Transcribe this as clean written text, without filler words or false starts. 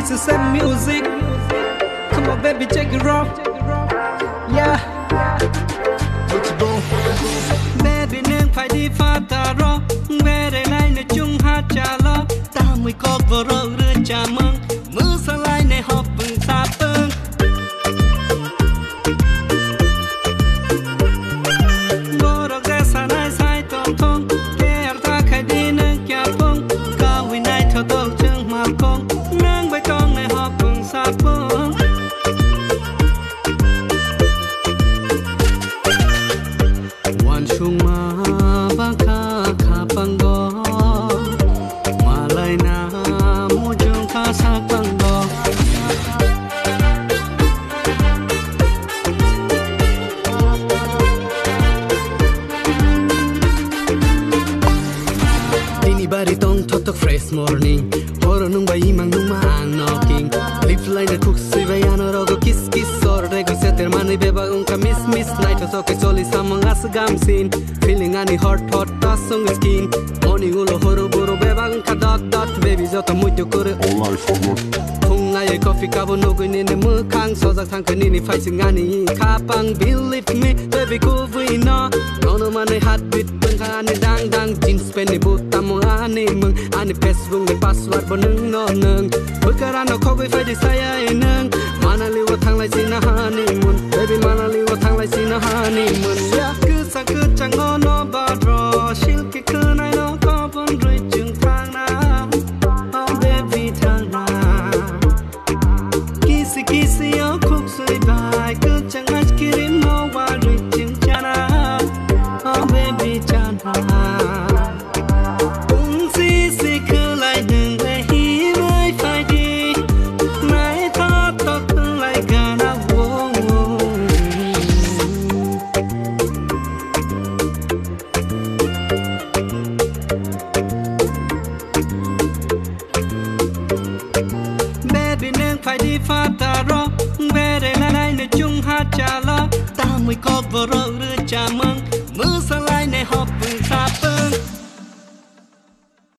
the same music. Come on, baby, take it off. Yeah. Let's go. Baby, nương phải đi pha tà ro. Về đây này nơi chung hát trà lo. Ta mới có vợ râu đưa trà mừng. Mưa xa lại này họp bừng xa bừng. Ngô đọc ra xa này sai tổng thông. Kê ạc ta khai đi nâng kia phong. Cao vì này theo tổ chương mà phong. Nâng với con này họp bừng xa bừng. Wan chung ma ba kha kha bang go. Ma lai na mo chung kha sa bang go. Dini bari tong thotok fresh morning. Horo nung ba imang nung ma ang knocking. Lip line na cook si ba yana rogo kiss kiss. Rego seter mani beba unka miss miss night so ke soli samang as gam sin feeling ani hot hot tas song skin morning ulo horo boro beba unka dot dot baby jota mucho kore all I forgot khung ngai coffee kabo no go ni ne mu khang so jak thang khani ni phai sing ani kha pang believe me baby ko vi no no mani heart beat pang ani dang dang jeans pen ni but tam ani mung ani facebook ni password bo nung no nung bukara no khoi phai di saya nung manali wa thang lai sin na honeymoon baby manali wa thang lai sin na honeymoon ya cứ sang cứ chẳng ngon nó ba ro shil ke cứ nai nó có bon rui chừng thang na oh baby thang na kisi yo khúc suy bài cứ chẳng ai kirim nó wa rui chừng chana oh baby chana si cứ lại đừng để hi mới phải đi nãy thót thót lại cả na wo baby nương phải đi pha tà ro về đây là này nơi chung hát trà lo ta mới có vợ râu đưa trà mừng mưa xa lại này họp